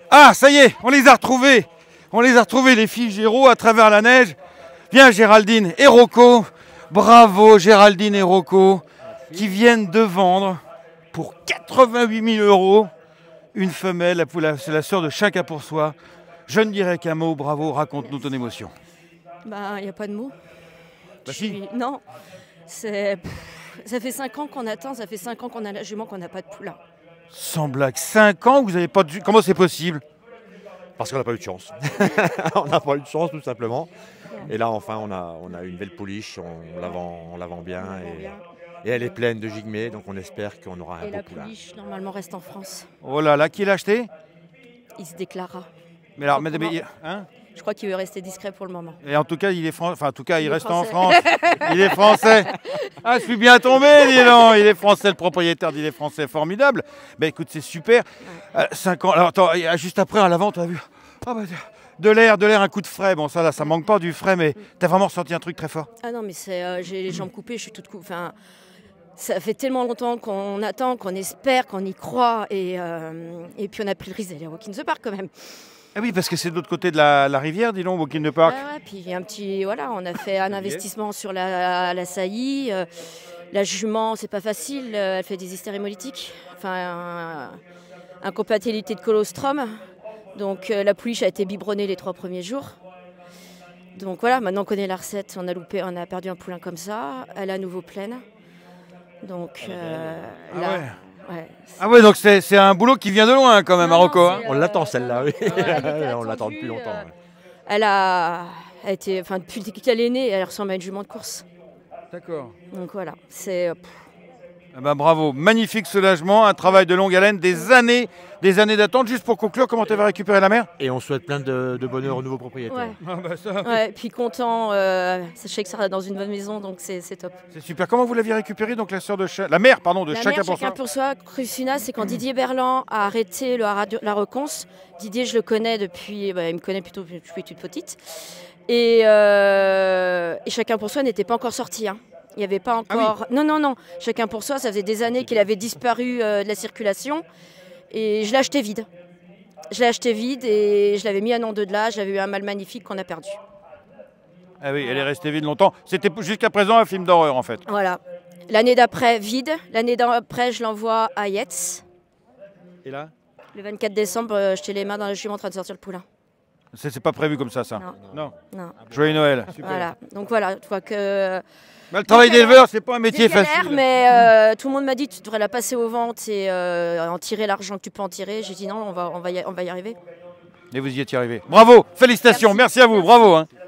Ah, ça y est, on les a retrouvés. On les a retrouvés, les filles Géraud, à travers la neige. Viens, Géraldine et Rocco. Bravo, Géraldine et Rocco, qui viennent de vendre pour 88 000 € une femelle. C'est la sœur de Chacun pour soi. Je ne dirais qu'un mot. Bravo, raconte-nous ton émotion. Bah, il n'y a pas de mots. Bah si. Non, ça fait 5 ans qu'on attend, ça fait 5 ans qu'on a la jument, qu'on n'a pas de poulain. Sans blague, 5 ans que vous n'avez pas de... Comment c'est possible? Parce qu'on n'a pas eu de chance. On n'a pas eu de chance tout simplement. Et là enfin on a une belle pouliche, on la vend bien et elle est pleine de gigmées, donc on espère qu'on aura un beau poulain. Et la pouliche normalement reste en France. Oh là là, qui l'a acheté? Il se déclarera. Mais alors, hein? Je crois qu'il veut rester discret pour le moment. Et en tout cas, il est français. Enfin, en tout cas, il reste en France. Il est français. Ah, je suis bien tombé, dis donc. Il est français, le propriétaire d'Il est français, formidable. Ben écoute, c'est super. 5 ans. Alors attends, juste après, à l'avant, tu as vu de l'air, un coup de frais. Bon, ça là, ça manque pas du frais, mais t'as vraiment ressenti un truc très fort. Ah non, mais j'ai les jambes coupées, je suis toute coupée. Enfin, ça fait tellement longtemps qu'on attend, qu'on espère, qu'on y croit, et puis on a pris le risque d'aller à Walk in the Park quand même. Ah oui, parce que c'est de l'autre côté de la rivière, dis donc, Walk in the Park. Ouais, puis il y a un petit, voilà, on a fait un investissement sur la saillie. La jument, c'est pas facile, elle fait des hystères hémolytiques, enfin, incompatibilité de colostrum. Donc la pouliche a été biberonnée les 3 premiers jours. Donc voilà, maintenant on connaît la recette, on a perdu un poulain comme ça, elle est à nouveau pleine. Donc là... Ouais, ah ouais, donc c'est un boulot qui vient de loin quand même, Marocco. Hein. On l'attend celle-là, oui. On l'attend depuis longtemps. Elle a été, enfin depuis qu'elle est née, elle ressemble à une jument de course. D'accord. Donc voilà, c'est... Eh ben, bravo, magnifique soulagement, un travail de longue haleine, des années d'attente. Juste pour conclure, comment tu avais récupéré la mère? Et on souhaite plein de bonheur aux nouveaux propriétaires. Ouais. Ah bah ça. Ouais, puis content, sachez que ça sera dans une bonne maison, donc c'est top. C'est super. Comment vous l'aviez récupéré, donc la mère, de Chacun pour soi? Chacun pour soi, Crusina, c'est quand Didier Berland a arrêté la reconce. Didier, je le connais depuis, il me connaît plutôt depuis que je suis toute petite. Et Chacun pour soi n'était pas encore sorti. Hein. Il n'y avait pas encore... Ah oui. Non. Chacun pour soi, ça faisait des années qu'il avait disparu de la circulation. Et je l'ai acheté vide. Et je l'avais mis à nom de là. J'avais eu un mâle magnifique qu'on a perdu. Ah oui, elle est restée vide longtemps. C'était jusqu'à présent un film d'horreur en fait. Voilà. L'année d'après, vide. L'année d'après, je l'envoie à Yetz. Et là? Le 24 décembre, j'étais les mains dans la jument en train de sortir le poulain. C'est pas prévu comme ça. Non. Joyeux Noël. Super. Voilà. Donc voilà, tu vois que... le travail d'éleveur, c'est pas un métier facile. Mais tout le monde m'a dit tu devrais la passer aux ventes et en tirer l'argent que tu peux en tirer. J'ai dit non, on va y arriver. Et vous y êtes arrivé. Bravo, félicitations, merci à vous, bravo. Hein.